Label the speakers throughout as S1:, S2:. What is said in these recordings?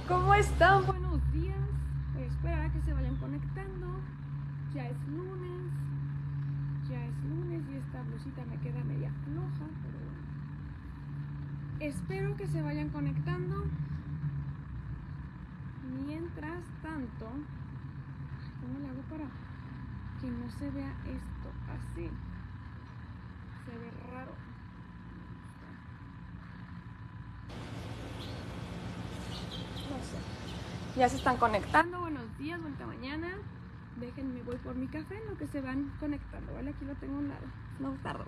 S1: ¿Cómo están? Buenos días. Voy a esperar a que se vayan conectando. Ya es lunes. Y esta blusita me queda media floja, pero bueno. Espero que se vayan conectando. Mientras tanto, ¿cómo le hago para que no se vea esto así? Se ve raro. No sé. Ya se están conectando. Buenos días, buena mañana. Déjenme, voy por mi café en lo que se van conectando, ¿vale? Aquí lo tengo a un lado. No tardo.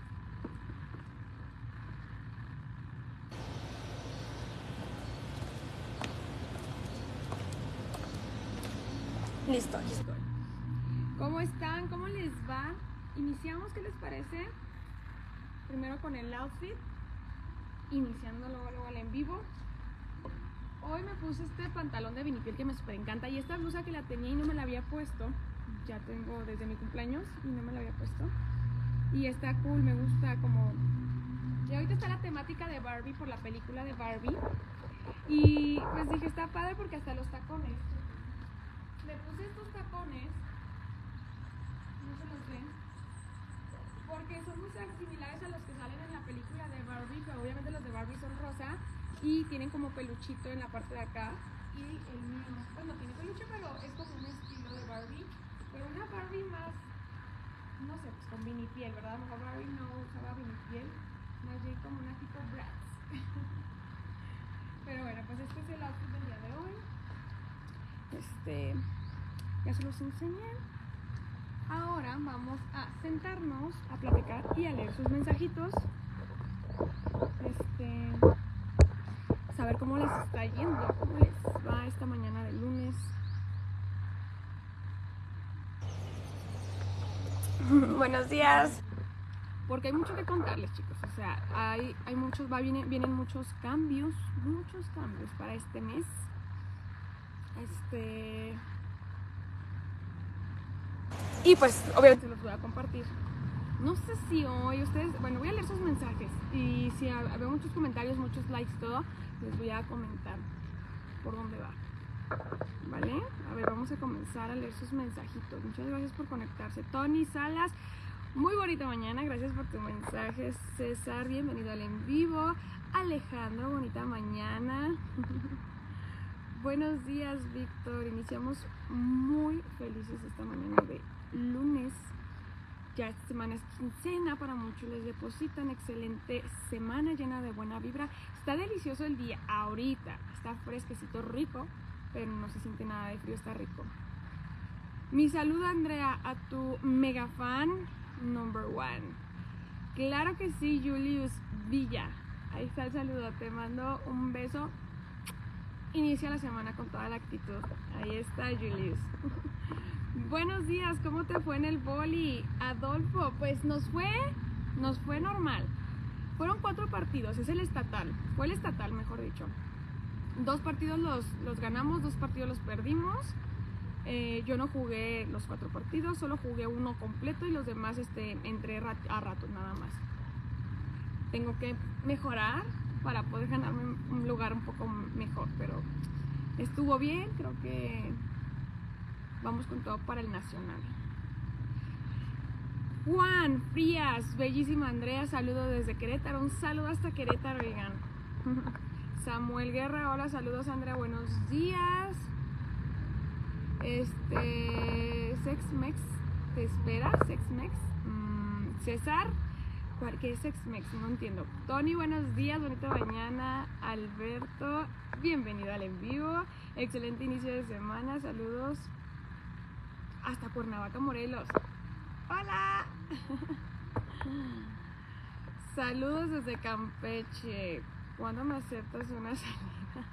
S1: Listo, aquí estoy. ¿Cómo están? ¿Cómo les va? Iniciamos, ¿qué les parece? Primero con el outfit. Iniciando luego el en vivo. Hoy me puse este pantalón de vinipiel que me súper encanta. Y esta blusa que la tenía y no me la había puesto. Ya tengo desde mi cumpleaños y no me la había puesto. Y está cool, me gusta como... Y ahorita está la temática de Barbie por la película de Barbie. Y pues dije, está padre porque hasta los tacones. Le puse estos tacones. No se los ven. Porque son muy similares a los que salen en la película de Barbie. Pero obviamente los de Barbie son rosa. Y tienen como peluchito en la parte de acá. Y el mío, pues no tiene peluche, pero es como un estilo de Barbie. Pero una Barbie más, no sé, pues con vinipiel, ¿verdad? Mejor Barbie no usaba vinipiel. Más bien como una tipo Bratz. Pero bueno, pues este es el outfit del día de hoy. Ya se los enseñé. Ahora vamos a sentarnos a platicar y a leer sus mensajitos. Saber cómo les está yendo, cómo les va esta mañana de lunes. Buenos días. Porque hay mucho que contarles, chicos. O sea, hay muchos, vienen muchos cambios para este mes. Y pues, obviamente los voy a compartir. No sé si hoy ustedes, bueno, voy a leer sus mensajes. Y si veo muchos comentarios, muchos likes, todo, les voy a comentar por dónde va. ¿Vale? A ver, vamos a comenzar a leer sus mensajitos. Muchas gracias por conectarse. Tony Salas, muy bonita mañana, gracias por tu mensaje. César, bienvenido al en vivo. Alejandro, bonita mañana. Buenos días, Víctor. Iniciamos muy felices esta mañana de lunes. Ya esta semana es quincena, para muchos les depositan. Excelente semana llena de buena vibra. Está delicioso el día ahorita, está fresquecito, rico, pero no se siente nada de frío, está rico. Mi saludo, Andrea, a tu mega fan number one. Claro que sí, Julius Villa. Ahí está el saludo, te mando un beso. Inicia la semana con toda la actitud. Ahí está, Julius. Buenos días, ¿cómo te fue en el boli? Adolfo, pues nos fue normal. Fueron 4 partidos, es el estatal. Fue el estatal, mejor dicho. 2 partidos los ganamos, 2 partidos los perdimos. Yo no jugué los 4 partidos, solo jugué uno completo y los demás entré a ratos nada más. Tengo que mejorar para poder ganarme un lugar un poco mejor, pero estuvo bien, creo que vamos con todo para el nacional. Juan Frías, bellísima Andrea, saludo desde Querétaro, un saludo hasta Querétaro, oigan. Samuel Guerra, hola, saludos Andrea, buenos días. Sexmex, ¿te espera? Sexmex. César, ¿qué es Sexmex? No entiendo. Tony, buenos días, bonita mañana. Alberto, bienvenido al en vivo. Excelente inicio de semana, saludos hasta Cuernavaca, Morelos. ¡Hola! Saludos desde Campeche. ¿Cuándo me aceptas una salida?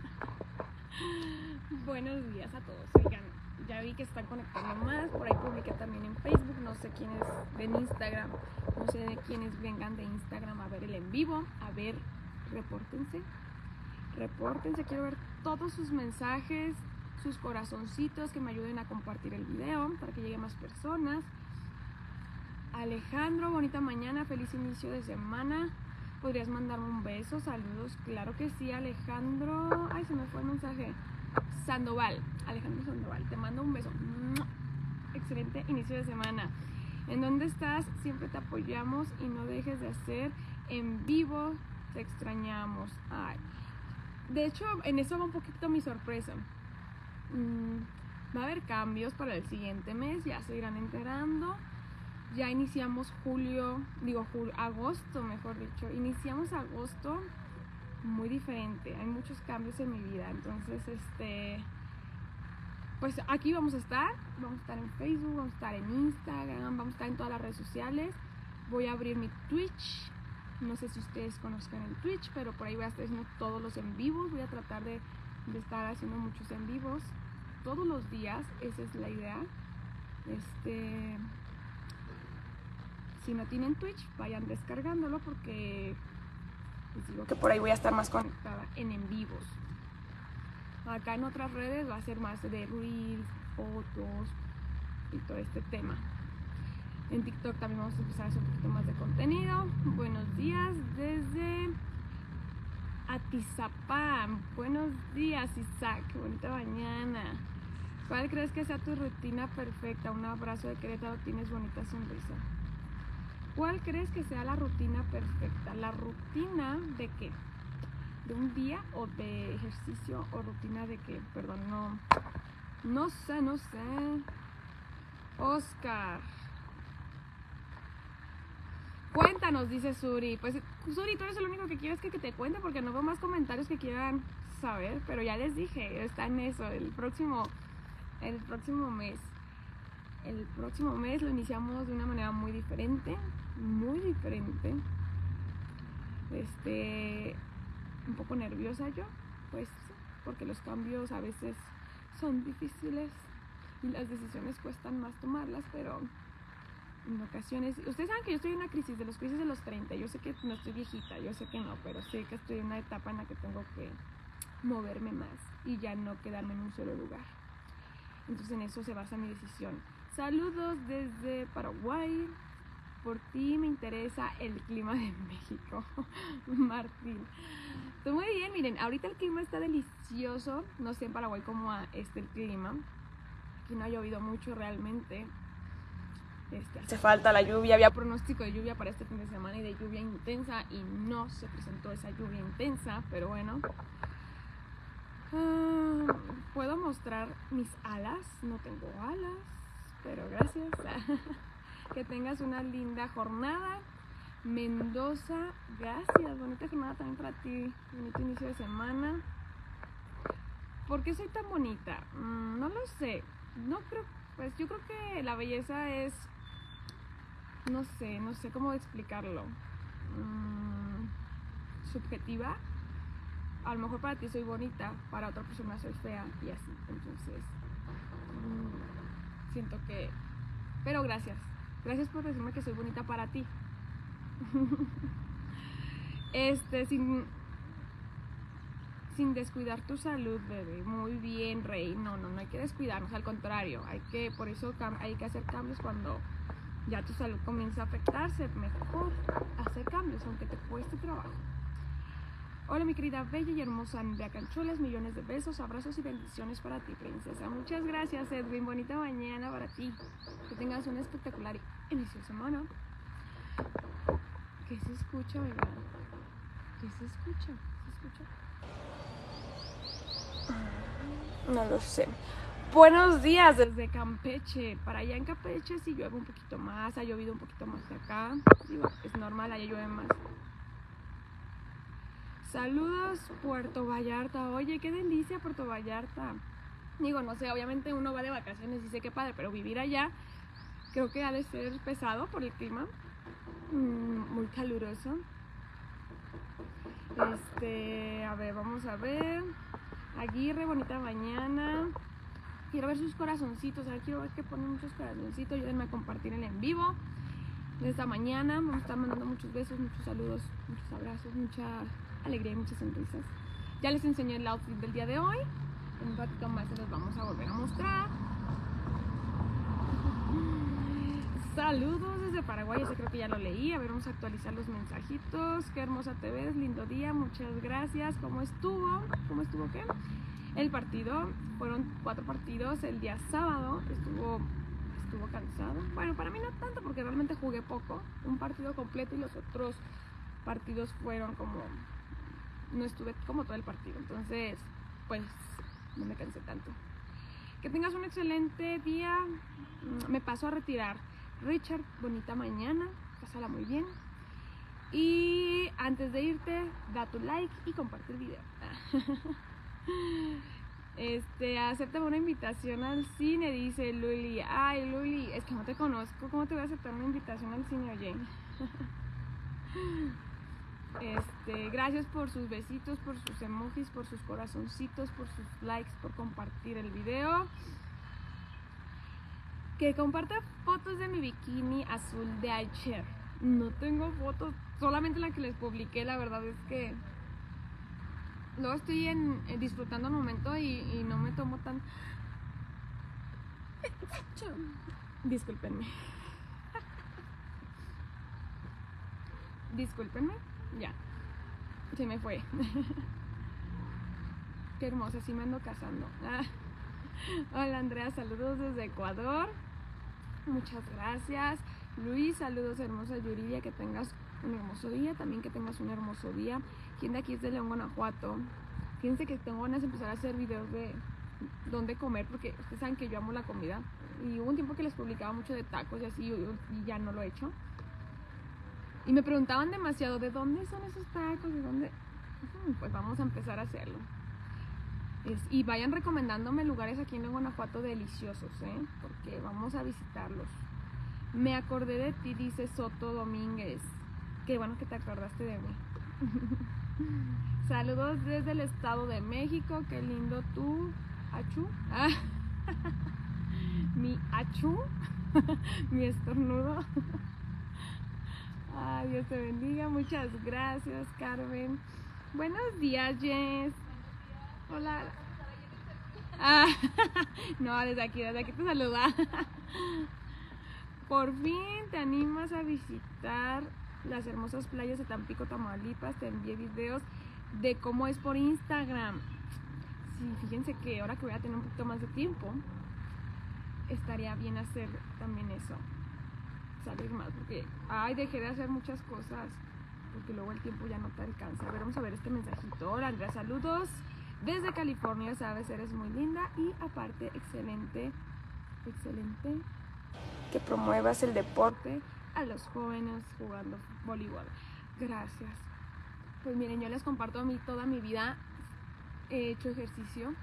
S1: Buenos días a todos. Oigan, ya vi que están conectando más. Por ahí publiqué también en Facebook. No sé quiénes en Instagram. No sé de quiénes vengan de Instagram a ver el en vivo. A ver, repórtense. Quiero ver todos sus mensajes, sus corazoncitos, que me ayuden a compartir el video para que llegue más personas. Alejandro, bonita mañana, feliz inicio de semana. ¿Podrías mandarme un beso? Saludos, claro que sí, Alejandro. Ay, se me fue el mensaje. Sandoval, Alejandro Sandoval, te mando un beso. Excelente inicio de semana. ¿En dónde estás? Siempre te apoyamos y no dejes de hacer en vivo, te extrañamos. Ay. De hecho, en eso va un poquito mi sorpresa. Va a haber cambios para el siguiente mes, ya se irán enterando. Ya iniciamos agosto, mejor dicho. Iniciamos agosto muy diferente. Hay muchos cambios en mi vida. Entonces, pues aquí vamos a estar en Facebook, vamos a estar en Instagram, vamos a estar en todas las redes sociales. Voy a abrir mi Twitch. No sé si ustedes conozcan el Twitch, pero por ahí voy a estar haciendo todos los en vivos. Voy a tratar de estar haciendo muchos en vivos todos los días. Esa es la idea. Si no tienen Twitch, vayan descargándolo porque les digo que por ahí voy a estar más conectada en vivos. Acá en otras redes va a ser más de reels, fotos y todo este tema. En TikTok también vamos a empezar a hacer un poquito más de contenido. Buenos días desde Atizapán. Buenos días, Isaac. Qué bonita mañana. ¿Cuál crees que sea tu rutina perfecta? Un abrazo de Querétaro, tienes bonita sonrisa. ¿Cuál crees que sea la rutina perfecta? ¿La rutina de qué? ¿De un día o de ejercicio o rutina de qué? Perdón, no sé. Oscar. Cuéntanos, dice Suri. Pues Suri, tú eres el único que quieres que te cuente porque no veo más comentarios que quieran saber, pero ya les dije, está en eso, el próximo mes. El próximo mes lo iniciamos de una manera muy diferente. Un poco nerviosa yo, pues, porque los cambios a veces son difíciles y las decisiones cuestan más tomarlas, pero en ocasiones, ustedes saben que yo estoy en una crisis de los 30, yo sé que no estoy viejita, yo sé que no, pero sé que estoy en una etapa en la que tengo que moverme más y ya no quedarme en un solo lugar. Entonces en eso se basa mi decisión. Saludos desde Paraguay. Por ti me interesa el clima de México. Martín. Estoy muy bien, miren, ahorita el clima está delicioso. No sé en Paraguay cómo está el clima. Aquí no ha llovido mucho realmente. Hace falta la lluvia. Había pronóstico de lluvia para este fin de semana y de lluvia intensa y no se presentó esa lluvia intensa, pero bueno. Puedo mostrar mis alas. No tengo alas, pero gracias. Que tengas una linda jornada. Mendoza, gracias. Bonita jornada también para ti. Bonito inicio de semana. ¿Por qué soy tan bonita? No lo sé. No creo. Pues yo creo que la belleza es. No sé cómo explicarlo. Subjetiva. A lo mejor para ti soy bonita, para otra persona soy fea y así. Entonces, siento que. Pero gracias. Gracias por decirme que soy bonita para ti. Sin descuidar tu salud, bebé. Muy bien, Rey. No hay que descuidarnos, al contrario. Por eso hay que hacer cambios cuando ya tu salud comienza a afectarse. Mejor hacer cambios, aunque te cueste trabajo. Hola, mi querida bella y hermosa Andrea Cancholas. Millones de besos, abrazos y bendiciones para ti, princesa. Muchas gracias, Edwin. Bonita mañana para ti. Que tengas un espectacular inicio de semana. ¿Qué se escucha, verdad? ¿Qué se escucha? No lo sé. Buenos días desde Campeche. Para allá en Campeche sí llueve un poquito más. Ha llovido un poquito más que acá. Digo, es normal, allá llueve más. Saludos, Puerto Vallarta. Oye, qué delicia Puerto Vallarta. Digo, no sé, obviamente uno va de vacaciones y sé qué padre, pero vivir allá creo que ha de ser pesado por el clima. Muy caluroso. A ver, vamos a ver. Aguirre, bonita mañana. Quiero ver sus corazoncitos. Quiero ver que ponen muchos corazoncitos. Ayúdenme a compartir el en vivo de esta mañana. Vamos a estar mandando muchos besos, muchos saludos, muchos abrazos, mucha alegría y muchas sonrisas. Ya les enseñé el outfit del día de hoy. En un ratito más se los vamos a volver a mostrar. Saludos desde Paraguay, ese creo que ya lo leí. A ver, vamos a actualizar los mensajitos. Qué hermosa te ves, lindo día, muchas gracias. ¿Cómo estuvo? ¿Qué? el partido. Fueron 4 partidos el día sábado, estuvo cansado. Bueno, para mí no tanto porque realmente jugué poco, un partido completo, y los otros partidos fueron como, no estuve como todo el partido, entonces pues no me cansé tanto. Que tengas un excelente día. Me paso a retirar. Richard, bonita mañana, pásala muy bien. Y antes de irte, da tu like y comparte el video. Acéptame una invitación al cine, dice Luli. Ay, Luli, es que no te conozco, ¿cómo te voy a aceptar una invitación al cine, oye? Gracias por sus besitos, por sus emojis, por sus corazoncitos, por sus likes, por compartir el video. Que comparta fotos de mi bikini azul de ayer. No tengo fotos, solamente la que les publiqué. La verdad es que luego estoy disfrutando el momento y no me tomo tan... Discúlpenme. Discúlpenme. Ya, se me fue. Qué hermosa, sí me ando casando. Hola Andrea, saludos desde Ecuador. Muchas gracias. Luis, saludos hermosa Yuridia, que tengas un hermoso día. También que tengas un hermoso día. ¿Quién de aquí es de León, Guanajuato? Fíjense que tengo ganas de empezar a hacer videos de dónde comer, porque ustedes saben que yo amo la comida. Y hubo un tiempo que les publicaba mucho de tacos y así, y ya no lo he hecho. Y me preguntaban demasiado, ¿de dónde son esos tacos? ¿De dónde? Pues vamos a empezar a hacerlo. Y vayan recomendándome lugares aquí en Guanajuato deliciosos, porque vamos a visitarlos. Me acordé de ti, dice Soto Domínguez. Qué bueno que te acordaste de mí. Saludos desde el Estado de México. Qué lindo tú, Achu. Mi Achu. Mi estornudo. Ay, Dios te bendiga. Muchas gracias, Carmen. Buenos días, Jess. Hola. No, desde aquí te saluda. Por fin te animas a visitar las hermosas playas de Tampico, Tamaulipas. Te envié videos de cómo es por Instagram. Sí, fíjense que ahora que voy a tener un poquito más de tiempo, estaría bien hacer también eso. Salir más, porque dejé de hacer muchas cosas, porque luego el tiempo ya no te alcanza. A ver, vamos a ver este mensajito. Hola Andrea, saludos desde California, sabes, eres muy linda y aparte excelente que promuevas el deporte a los jóvenes jugando voleibol. Gracias. Pues miren, yo les comparto toda mi vida he hecho ejercicio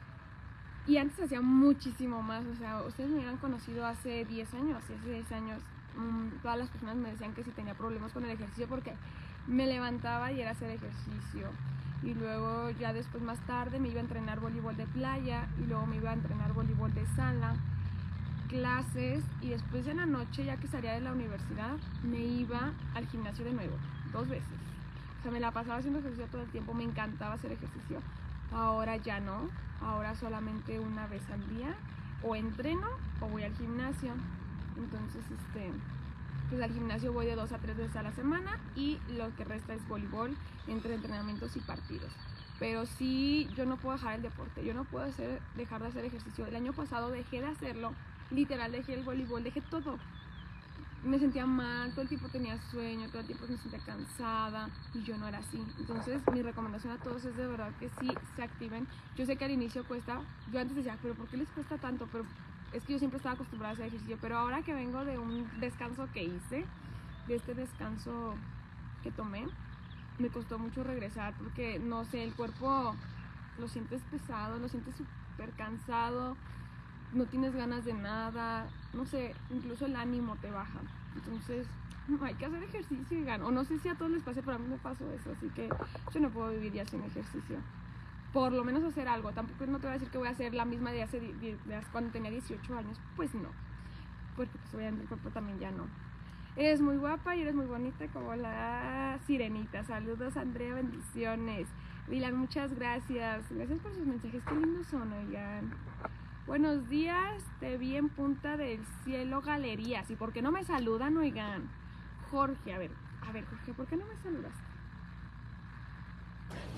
S1: y antes hacía muchísimo más. O sea, ustedes me hubieran conocido hace 10 años, hace 10 años todas las personas me decían que si tenía problemas con el ejercicio porque me levantaba y era hacer ejercicio. Y luego ya después más tarde me iba a entrenar voleibol de playa y luego me iba a entrenar voleibol de sala, clases, y después en la noche, ya que salía de la universidad, me iba al gimnasio de nuevo, 2 veces. O sea, me la pasaba haciendo ejercicio todo el tiempo, me encantaba hacer ejercicio. Ahora ya no, ahora solamente una vez al día o entreno o voy al gimnasio. Entonces, pues al gimnasio voy de 2 a 3 veces a la semana y lo que resta es voleibol entre entrenamientos y partidos. Pero sí, yo no puedo dejar el deporte, yo no puedo dejar de hacer ejercicio. El año pasado dejé de hacerlo, literal dejé el voleibol, dejé todo. Me sentía mal, todo el tiempo tenía sueño, todo el tiempo me sentía cansada y yo no era así. Entonces mi recomendación a todos es de verdad que sí se activen. Yo sé que al inicio cuesta, yo antes decía, pero ¿por qué les cuesta tanto? Pero es que yo siempre estaba acostumbrada a hacer ejercicio, pero ahora que vengo de un descanso que hice, de este descanso que tomé, me costó mucho regresar porque, no sé, el cuerpo lo sientes pesado, lo sientes súper cansado, no tienes ganas de nada, no sé, incluso el ánimo te baja. Entonces hay que hacer ejercicio, o no sé si a todos les pase, pero a mí me pasó eso, así que yo no puedo vivir ya sin ejercicio. Por lo menos hacer algo, tampoco no te voy a decir que voy a hacer la misma de cuando tenía 18 años, pues no, porque pues obviamente el cuerpo también ya no. Eres muy guapa y eres muy bonita como la sirenita. Saludos Andrea, bendiciones. Dylan, muchas gracias. Gracias por sus mensajes, qué lindos son, oigan. Buenos días, te vi en Punta del Cielo Galerías. ¿Y por qué no me saludan, oigan? Jorge, a ver Jorge, ¿por qué no me saludas?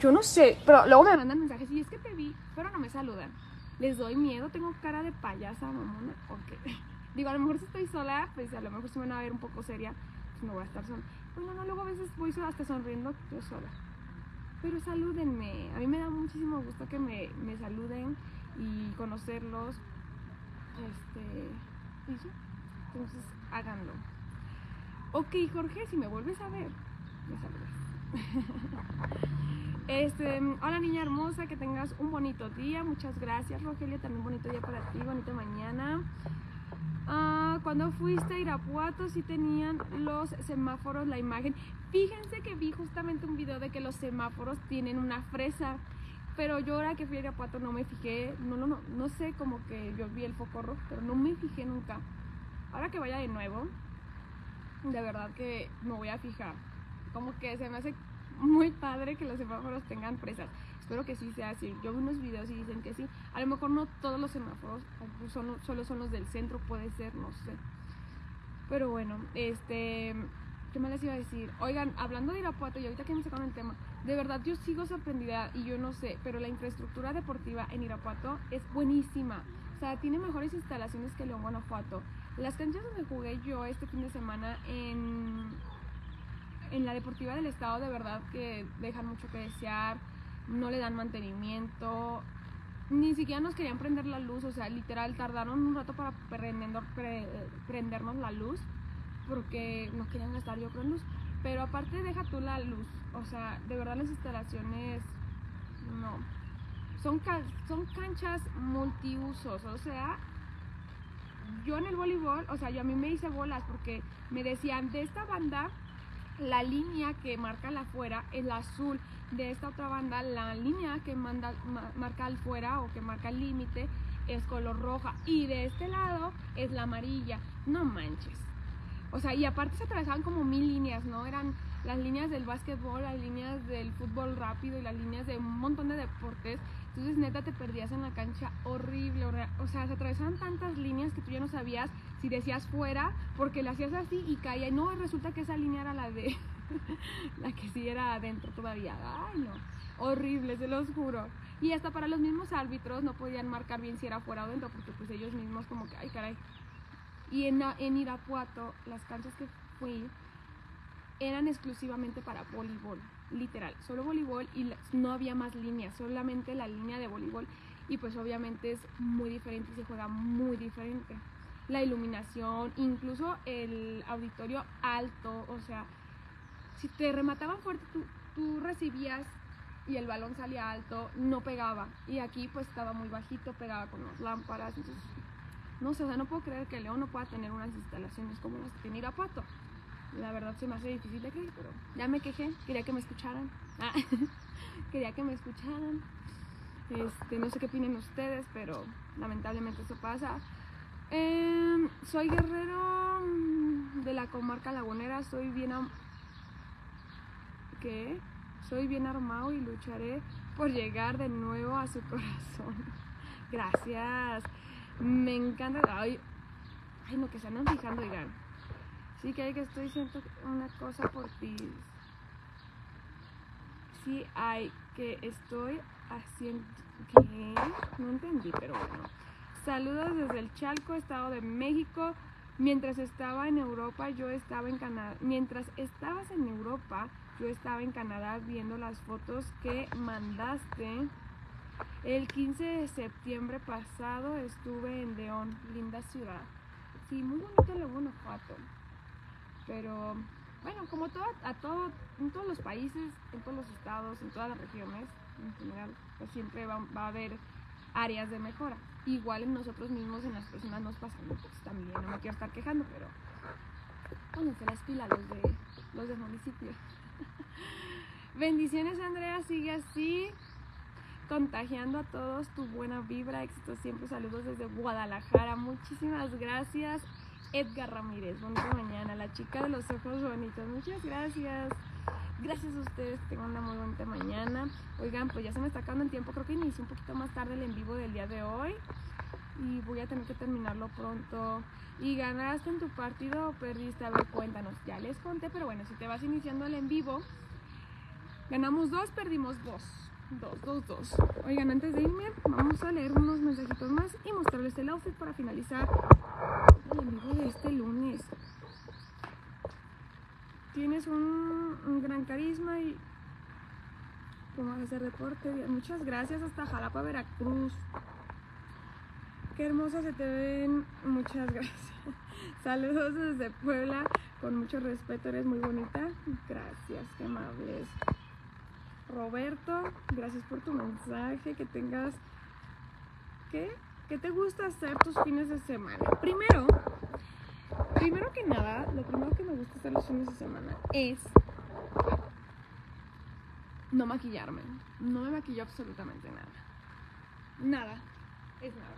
S1: yo no sé, pero luego me mandan mensajes y es que te vi, pero no me saludan. Les doy miedo, tengo cara de payasa, mamona, ok. Digo, a lo mejor si estoy sola, pues a lo mejor si me van a ver un poco seria, pues no voy a estar sola. Bueno, no, luego a veces voy hasta sonriendo yo sola. Pero salúdenme, a mí me da muchísimo gusto que me saluden y conocerlos. Y sí, entonces háganlo. Ok, Jorge, si me vuelves a ver, me saludas. Hola niña hermosa, que tengas un bonito día. Muchas gracias, Rogelio, también un bonito día para ti, bonita mañana. Cuando fuiste a Irapuato sí tenían los semáforos, la imagen. Fíjense que vi justamente un video de que los semáforos tienen una fresa, pero yo ahora que fui a Irapuato no me fijé, no sé, como que yo vi el foco rojo, pero no me fijé nunca. Ahora que vaya de nuevo, de verdad que me voy a fijar. Como que se me hace muy padre que los semáforos tengan fresas. Espero que sí sea así. Yo vi unos videos y dicen que sí. A lo mejor no todos los semáforos, solo son los del centro, puede ser, no sé. Pero bueno, ¿qué me les iba a decir? Oigan, hablando de Irapuato, y ahorita que me sacaron el tema, de verdad yo sigo sorprendida y yo no sé, pero la infraestructura deportiva en Irapuato es buenísima. O sea, tiene mejores instalaciones que León, Guanajuato. Las canchas donde jugué yo este fin de semana en la Deportiva del Estado, de verdad que dejan mucho que desear, no le dan mantenimiento, ni siquiera nos querían prender la luz, o sea, literal tardaron un rato para prendernos la luz, porque no querían gastar yo creo en luz, pero aparte deja tú la luz, o sea, de verdad las instalaciones, no, son canchas multiusos, o sea, yo en el voleibol, o sea, yo a mí me hice bolas porque me decían de esta banda la línea que marca la afuera es la azul, de esta otra banda la línea que marca al fuera o que marca el límite es color roja y de este lado es la amarilla. No manches, o sea, y aparte se atravesaban como 1000 líneas, ¿no? Eran las líneas del básquetbol, las líneas del fútbol rápido y las líneas de un montón de deportes. Entonces neta te perdías en la cancha horrible, o sea, se atravesaban tantas líneas que tú ya no sabías si decías fuera, porque la hacías así y caía, y no, resulta que esa línea era la de la que sí era adentro todavía. Ay no, horrible, se los juro. Y hasta para los mismos árbitros no podían marcar bien si era fuera o dentro, porque pues ellos mismos como que, ay caray. Y en Irapuato, las canchas que fui eran exclusivamente para voleibol, literal, solo voleibol, y no había más líneas, solamente la línea de voleibol, y pues obviamente es muy diferente y se juega muy diferente. La iluminación, incluso el auditorio alto, o sea, si te remataban fuerte tú recibías y el balón salía alto, no pegaba, y aquí pues estaba muy bajito, pegaba con las lámparas, entonces no sé, o sea, no puedo creer que León no pueda tener unas instalaciones como las que tiene Irapuato. La verdad se me hace difícil de creer, pero ya me quejé, quería que me escucharan. Quería que me escucharan. No sé qué opinen ustedes, pero lamentablemente eso pasa. Soy guerrero de la comarca lagunera, soy bien armado y lucharé por llegar de nuevo a su corazón. Gracias. Me encanta. Ay, no, que se andan fijando, digan. Sí que hay que estoy haciendo una cosa por ti. Sí hay que estoy haciendo... ¿Qué? No entendí, pero bueno. Saludos desde el Chalco, Estado de México. Mientras estaba en Europa, yo estaba en Canadá. Mientras estabas en Europa, yo estaba en Canadá viendo las fotos que mandaste. El 15 de septiembre pasado estuve en León, linda ciudad. Sí, muy bonito León, Guanajuato. Pero bueno, como en todos los países, en todos los estados, en todas las regiones, en general, pues siempre va a haber áreas de mejora. Igual en nosotros mismos, en las personas nos pasan, pues también, no me quiero estar quejando, pero pónganse las pilas los del municipio. Bendiciones, Andrea, sigue así, contagiando a todos tu buena vibra, éxito siempre, saludos desde Guadalajara, muchísimas gracias. Edgar Ramírez, bonita mañana, la chica de los ojos bonitos, muchas gracias. Gracias a ustedes, que tengan una muy bonita mañana. Oigan, pues ya se me está acabando el tiempo, creo que inicié un poquito más tarde el en vivo del día de hoy y voy a tener que terminarlo pronto. ¿Y ganaste en tu partido o perdiste? A ver, cuéntanos. Ya les conté, pero bueno, si te vas iniciando el en vivo, Ganamos 2, perdimos 2. 2. Oigan, antes de irme, vamos a leer unos mensajitos más y mostrarles el outfit para finalizar el en vivo de este lunes. Tienes un gran carisma y cómo vas a hacer deporte. Muchas gracias, hasta Jalapa, Veracruz. Qué hermosa se te ven. Muchas gracias. Saludos desde Puebla. Con mucho respeto, eres muy bonita. Gracias, qué amables. Roberto, gracias por tu mensaje. Que tengas... ¿Qué te gusta hacer tus fines de semana? Primero que nada, lo primero que me gusta hacer los fines de semana es no maquillarme. No me maquillo absolutamente nada. Nada. Es nada.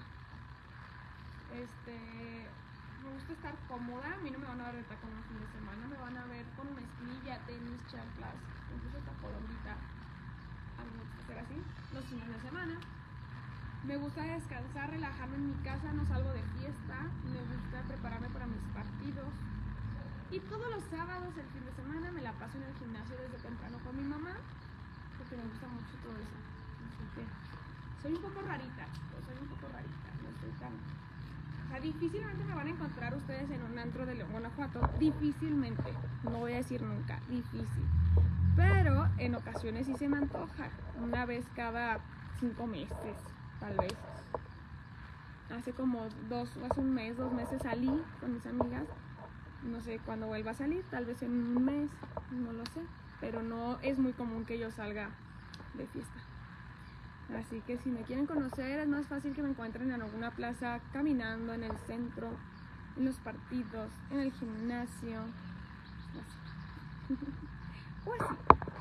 S1: Me gusta estar cómoda. A mí no me van a ver de tacón un fin de semana. Me van a ver con mezclilla, tenis, chanclas, incluso hasta colombita. A mí me gusta hacer así los fines de semana. Me gusta descansar, relajarme en mi casa, no salgo de fiesta. Me gusta prepararme para mis partidos. Y todos los sábados, el fin de semana, me la paso en el gimnasio desde temprano con mi mamá, porque me gusta mucho todo eso. Así que soy un poco rarita, no estoy tan... O sea, difícilmente me van a encontrar ustedes en un antro de León, Guanajuato. Difícilmente, no voy a decir nunca, difícil. Pero en ocasiones sí se me antoja, una vez cada 5 meses. Tal vez. Hace como hace un mes, 2 meses salí con mis amigas. No sé cuándo vuelva a salir, tal vez en un mes, no lo sé. Pero no es muy común que yo salga de fiesta. Así que si me quieren conocer, es más fácil que me encuentren en alguna plaza, caminando, en el centro, en los partidos, en el gimnasio. Así. O así.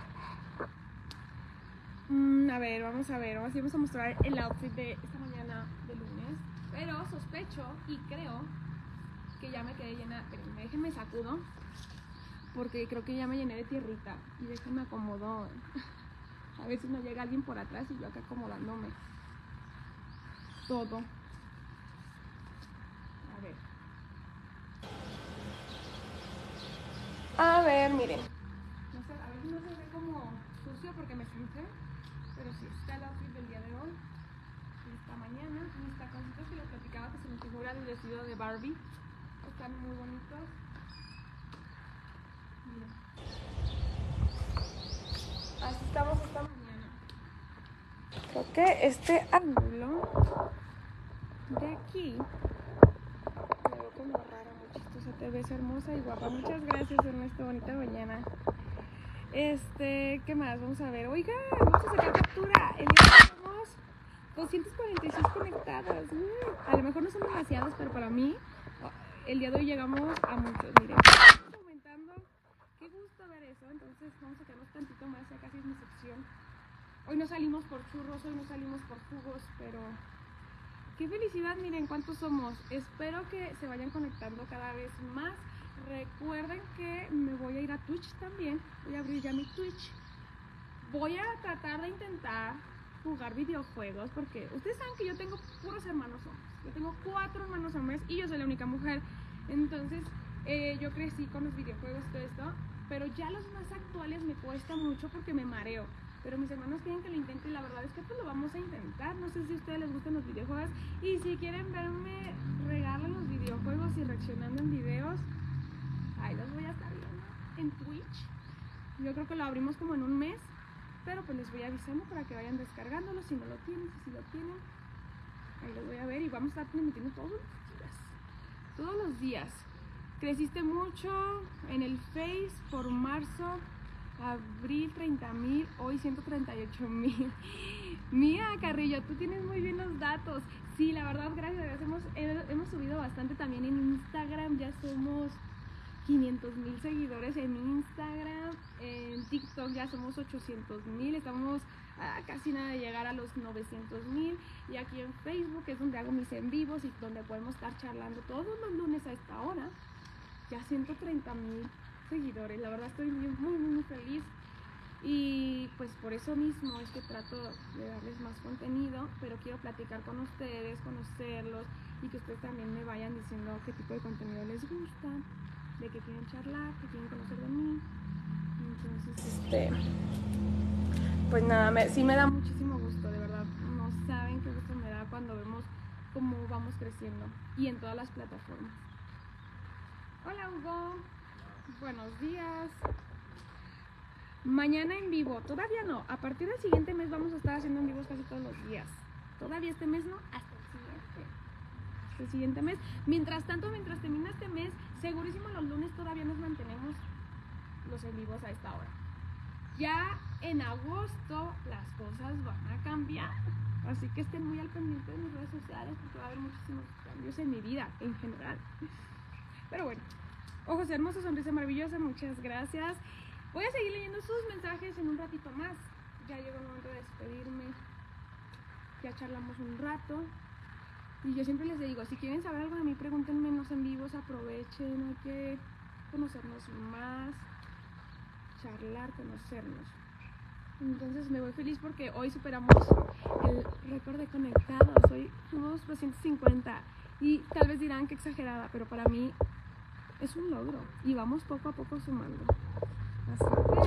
S1: A ver, vamos a mostrar el outfit de esta mañana de lunes. Pero sospecho y creo que ya me quedé llena. Pero déjenme sacudo, porque creo que ya me llené de tierrita. Y déjenme acomodo. A ver si no llega alguien por atrás y yo acá acomodándome todo. A ver, miren. No sé, a ver si no se ve como sucio porque me senté. Pero sí, está el outfit del día de hoy. Esta mañana, mis taconcitos que les platicaba que se me figura el vestido de Barbie. Están muy bonitos. Miren. Así estamos esta mañana. Creo que este ángulo de aquí me veo como rara, muy chistosa. Te ves hermosa y guapa. Muchas gracias, Ernesto. Bonita mañana. ¿Qué más? Vamos a ver. Oigan, vamos a sacar captura. El día de hoy tenemos 246 conectadas. A lo mejor no son demasiadas, pero para mí el día de hoy llegamos a muchos. Miren, estamos aumentando. Qué gusto ver eso. Entonces vamos a quedarnos tantito más. Ya casi es mi sección. Hoy no salimos por churros, hoy no salimos por jugos, pero qué felicidad. Miren cuántos somos. Espero que se vayan conectando cada vez más. Recuerden que me voy a ir a Twitch también. Voy a abrir ya mi Twitch. Voy a tratar de intentar jugar videojuegos, porque ustedes saben que yo tengo puros hermanos hombres. Yo tengo 4 hermanos hombres y yo soy la única mujer. Entonces yo crecí con los videojuegos y todo esto, pero ya los más actuales me cuesta mucho porque me mareo. Pero mis hermanos quieren que lo intente y la verdad es que pues lo vamos a intentar. No sé si a ustedes les gustan los videojuegos y si quieren verme regalan los videojuegos y reaccionando en videos, ahí los voy a estar viendo en Twitch. Yo creo que lo abrimos como en un mes, pero pues les voy avisando para que vayan descargándolo si no lo tienen, si lo tienen. Ahí los voy a ver y vamos a estar transmitiendo todos los días. Todos los días. Creciste mucho en el Face por marzo, abril 30,000, hoy 138,000. Mira, Carrillo, tú tienes muy bien los datos. Sí, la verdad, gracias a Dios hemos subido bastante también en Instagram. Ya somos 500,000 seguidores en Instagram. En TikTok ya somos 800,000. Estamos a casi nada de llegar a los 900,000. Y aquí en Facebook es donde hago mis en vivos y donde podemos estar charlando todos los lunes a esta hora. Ya 130,000 seguidores. La verdad estoy muy feliz. Y pues por eso mismo es que trato de darles más contenido, pero quiero platicar con ustedes, conocerlos y que ustedes también me vayan diciendo qué tipo de contenido les gusta, de qué quieren charlar, qué quieren conocer de mí. Entonces, pues nada, sí me da muchísimo gusto, de verdad. No saben qué gusto me da cuando vemos cómo vamos creciendo y en todas las plataformas. Hola Hugo, buenos días. Mañana en vivo, todavía no, a partir del siguiente mes vamos a estar haciendo en vivos casi todos los días. Todavía este mes no, hasta el siguiente mes. Mientras tanto, mientras termina este mes, segurísimo los lunes todavía nos mantenemos los en vivos a esta hora. Ya en agosto las cosas van a cambiar, así que estén muy al pendiente de mis redes sociales porque va a haber muchísimos cambios en mi vida en general. Pero bueno, ojos hermosos, sonrisa maravillosa, muchas gracias. Voy a seguir leyendo sus mensajes en un ratito más. Ya llegó el momento de despedirme. Ya charlamos un rato. Y yo siempre les digo, si quieren saber algo de mí, pregúntenme en los en vivos, aprovechen, hay que conocernos más, charlar, conocernos. Entonces me voy feliz porque hoy superamos el récord de conectados. Hoy fuimos 250 y tal vez dirán que exagerada, pero para mí es un logro y vamos poco a poco sumando. Así que...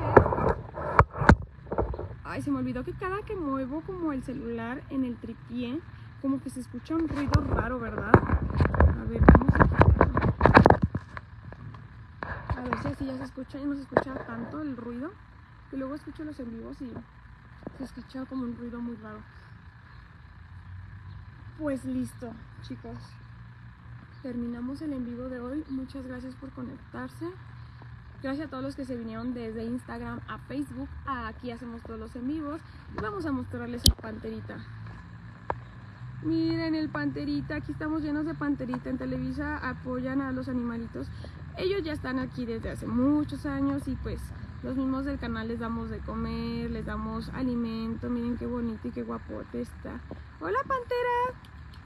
S1: Ay, se me olvidó que cada que muevo como el celular en el tripié, como que se escucha un ruido raro, ¿verdad? A ver, vamos a ver si así ya se escucha y no se escucha tanto el ruido. Que luego escucho los en vivos y se escucha como un ruido muy raro. Pues listo, chicos. Terminamos el en vivo de hoy. Muchas gracias por conectarse. Gracias a todos los que se vinieron desde Instagram a Facebook. Aquí hacemos todos los en vivos. Y vamos a mostrarles el panterita. Miren el panterita. Aquí estamos llenos de panterita. En Televisa apoyan a los animalitos. Ellos ya están aquí desde hace muchos años y pues los mismos del canal les damos de comer, les damos alimento. Miren qué bonito y qué guapote está. Hola, pantera.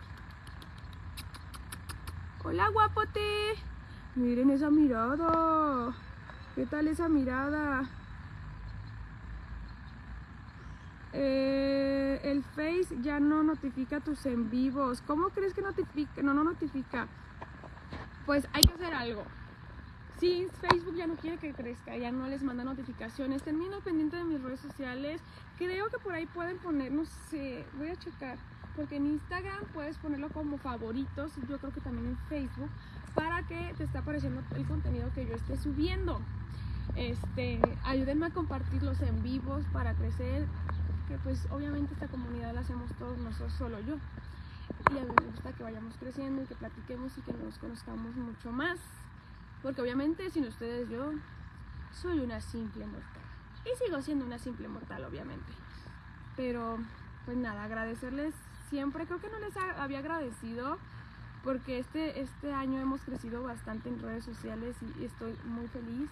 S1: Hola, guapote. Miren esa mirada. ¿Qué tal esa mirada? El Face ya no notifica tus en vivos. ¿Cómo crees que notifica? No notifica. Pues hay que hacer algo. Sí, Facebook ya no quiere que crezca, ya no les manda notificaciones. Estén bien al pendiente de mis redes sociales. Creo que por ahí pueden poner, no sé, voy a checar. Porque en Instagram puedes ponerlo como favoritos, yo creo que también en Facebook, para que te esté apareciendo el contenido que yo esté subiendo. Ayúdenme a compartirlos en vivos para crecer, que pues obviamente esta comunidad la hacemos todos, no solo yo. Y a mí me gusta que vayamos creciendo y que platiquemos y que nos conozcamos mucho más. Porque obviamente sin ustedes yo soy una simple mortal. Y sigo siendo una simple mortal, obviamente. Pero pues nada, agradecerles siempre. Creo que no les había agradecido porque este año hemos crecido bastante en redes sociales y estoy muy feliz.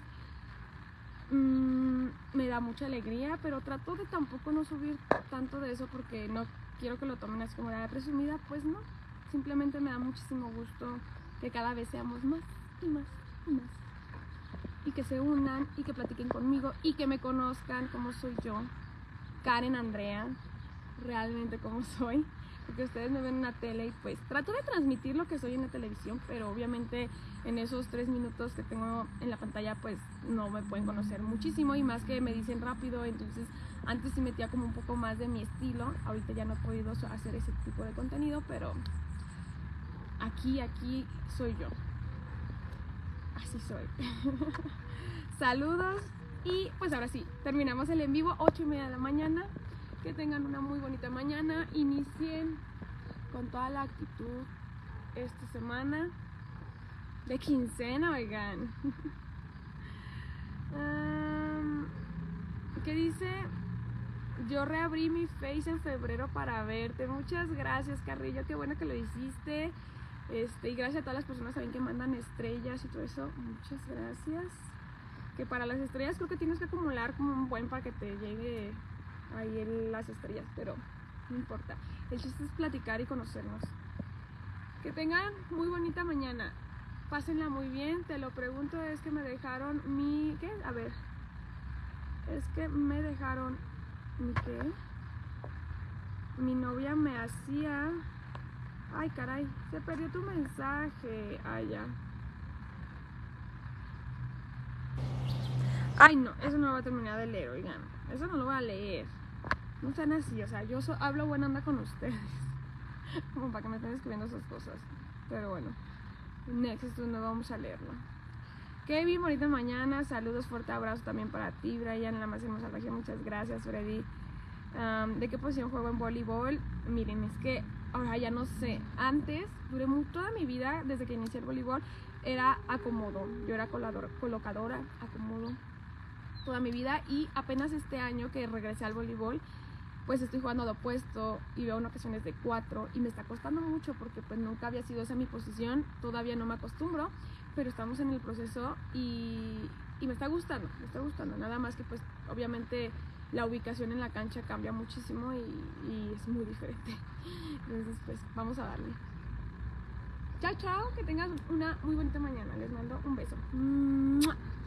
S1: Me da mucha alegría, pero trato de tampoco no subir tanto de eso porque no quiero que lo tomen así como de presumida. Pues no, simplemente me da muchísimo gusto que cada vez seamos más y más y más, y que se unan y que platiquen conmigo y que me conozcan como soy yo, Karen Andrea, realmente como soy, porque ustedes me ven en la tele y pues trato de transmitir lo que soy en la televisión, pero obviamente en esos 3 minutos que tengo en la pantalla pues no me pueden conocer muchísimo y más que me dicen rápido. Entonces antes sí metía como un poco más de mi estilo, ahorita ya no he podido hacer ese tipo de contenido, pero aquí soy yo. Así soy. Saludos y pues ahora sí, terminamos el en vivo, 8:30 de la mañana. Que tengan una muy bonita mañana. Inicien con toda la actitud esta semana de quincena, oigan. ¿Qué dice? Yo reabrí mi Face en febrero para verte. Muchas gracias, Carrillo, qué bueno que lo hiciste. Y gracias a todas las personas también que mandan estrellas y todo eso. Muchas gracias. Que para las estrellas creo que tienes que acumular como un buen para que te llegue ahí en las estrellas, pero no importa. El chiste es platicar y conocernos. Que tengan muy bonita mañana. Pásenla muy bien. Te lo pregunto, es que me dejaron mi... ¿Qué? A ver. Es que me dejaron mi... ¿Qué? Mi novia me hacía... Ay, caray, se perdió tu mensaje. Ay, ya. Ay, no, eso no lo voy a terminar de leer, oigan. Eso no lo voy a leer. No sean así, o sea, yo hablo buena onda con ustedes. Como para que me estén escribiendo esas cosas. Pero bueno, next, esto no vamos a leerlo. Kevin, bonita mañana. Saludos, fuerte abrazo también para ti, Brian, la más hermosa región. Muchas gracias, Freddy. ¿De qué posición juego en voleibol? Miren, es que ahora ya no sé. Antes, toda mi vida, desde que inicié el voleibol, era acomodo. Yo era colocadora, acomodo toda mi vida, y apenas este año que regresé al voleibol, pues estoy jugando de opuesto y veo en ocasiones de 4 y me está costando mucho porque pues nunca había sido esa mi posición, todavía no me acostumbro, pero estamos en el proceso y me está gustando, nada más que pues obviamente la ubicación en la cancha cambia muchísimo y es muy diferente. Entonces pues vamos a darle. Chao, chao, que tengan una muy bonita mañana, les mando un beso.